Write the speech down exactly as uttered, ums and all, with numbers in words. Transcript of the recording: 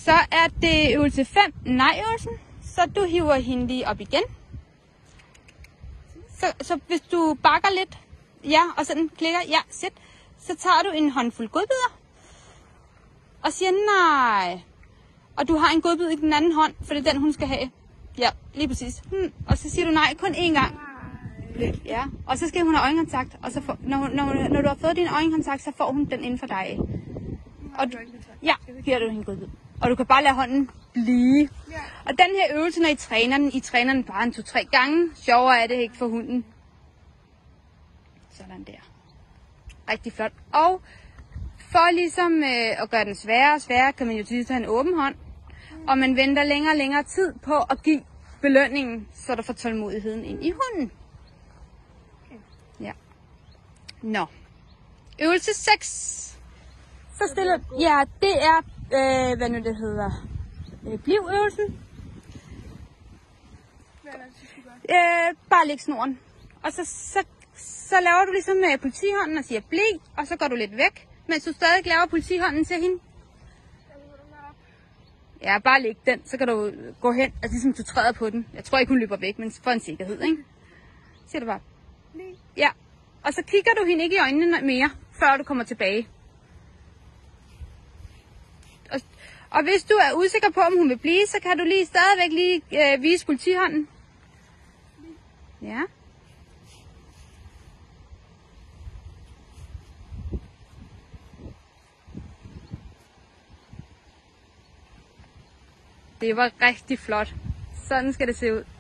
Så er det øvelse fem, nej-øvelsen. Så du hiver hende lige op igen. Så, så hvis du bakker lidt, ja, og sådan klikker, ja, sæt, så tager du en håndfuld godbidder. Og siger nej. Og du har en godbid i den anden hånd, for det er den, hun skal have. Ja, lige præcis. Hmm. Og så siger du nej kun én gang. Ja, og så skal hun have øjenkontakt. Og så får, når, hun, når, hun, når du har fået din øjenkontakt, så får hun den inden for dig. Og du, ja, giver du hende godbid. Og du kan bare lade hånden blive. Og den her øvelse, når I træner den, I træner den bare en to-tre gange. Sjovere er det ikke for hunden. Sådan der. Rigtig flot. Og for ligesom øh, at gøre den sværere og sværere, kan man jo typisk have en åben hånd. Og man venter længere og længere tid på at give belønningen, så der får tålmodigheden ind i hunden. Ja. Nå. Øvelse seks. Så stiller, ja, det er, øh, hvad nu det hedder, øh, blivøvelsen. Øh, bare læg snoren. Og så, så, så laver du ligesom med politihånden og siger bliv, og så går du lidt væk, mens du stadig laver politihånden til hende. Ja, bare læg den, så kan du gå hen, altså ligesom du træder på den. Jeg tror ikke, hun løber væk, men for en sikkerhed, ikke? Siger du bare. Ja, og så kigger du hende ikke i øjnene mere, før du kommer tilbage. Og, og hvis du er usikker på, om hun vil blive, så kan du lige stadigvæk lige øh, vise politihånden. Ja. Det var rigtig flot. Sådan skal det se ud.